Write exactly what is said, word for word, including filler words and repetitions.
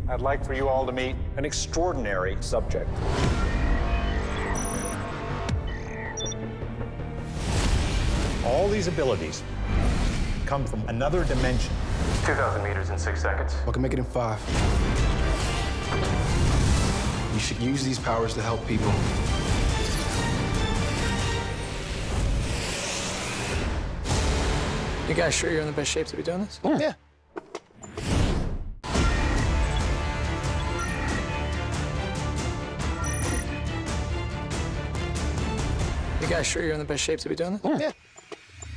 I'd like for you all to meet an extraordinary subject. All these abilities come from another dimension. two thousand meters in six seconds. I can make it in five. You should use these powers to help people. You guys sure you're in the best shape to be doing this? Mm. Yeah. You guys sure you're in the best shape to be doing this? Mm. Yeah.